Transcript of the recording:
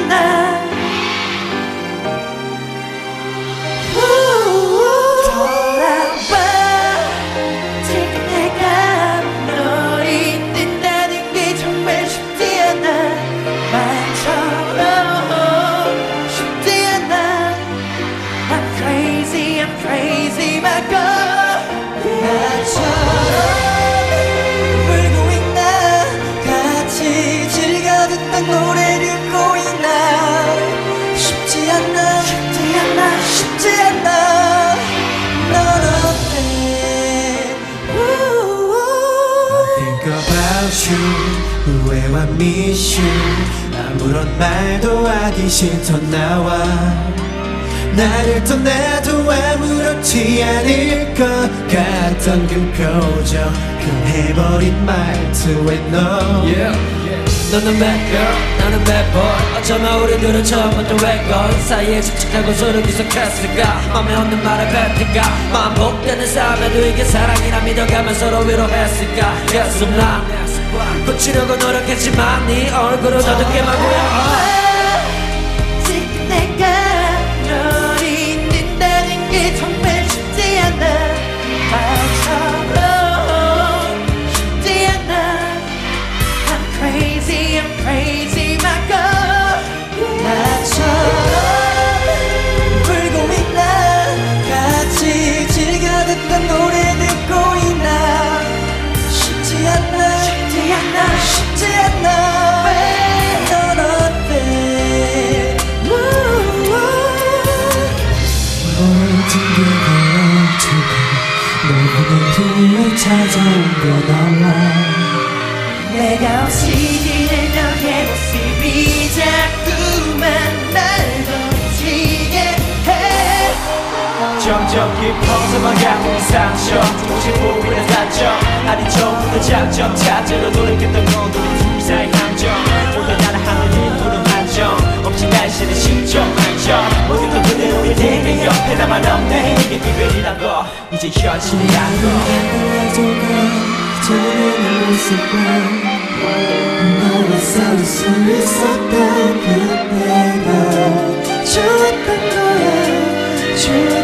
않아. 돌아봐. 지금 내가 널 잊는다는 게 정말 쉽지 않아. 말처럼 쉽지 않아. I'm crazy my God. 나처럼 울고 있나. 같이 즐겨 듣던 노래 듣고 있나. 쉽지 않아. 쉽지 않아. 넌 어때? Think about you, 후회와 miss you. 아무런 말도 하기 싫던 나와 나를 떠나도 아무렇지 않을 것 같던 그 표정, 변해버린 말투에 너 너는 bad girl, 나는 bad boy. 어쩌면 우리들은 처음부터 왜걸 사이에 칙칙하고 소름 끼쳤을까. 맘에 없는 말을 뱉을까. 반복되는 싸움에도 이게 사랑이라 믿어가면 서로 위로했을까. Yes or not. 고치려고 노력했지만 네 얼굴은 어둡게만 보여. 지금 내가 널 잊는다는 게 정말 쉽지 않아. 말처럼 쉽지 않아. I'm crazy my God. 나처럼 울고 있나. 같이 즐겨 듣던 노래 듣고 있나. 쉽지 않아. 쉽지 않아. 넌 어때? 모든 게 걸어지고 너무나 불러 찾아온 건 알아. 내가 없이 지낸 너의 모습이 자꾸만 날 덮치게 해. 점점 깊어져만 가는 상처. 조금씩 보이는 단점. 아니 처음부터 장점 찾으러 노력했던 건 우리 둘 사이 함정. 오늘 나를 하늘이 부른 한정. 없이 날씨는 심정 만점. 모든 건 그대로의 내게 옆에 나만 없네. 이게 비밀이란 거 이제 현실이란 거. 해줘가 전에는 모습과 너와 싸울 수 있었던 그때가 좋았던 거야.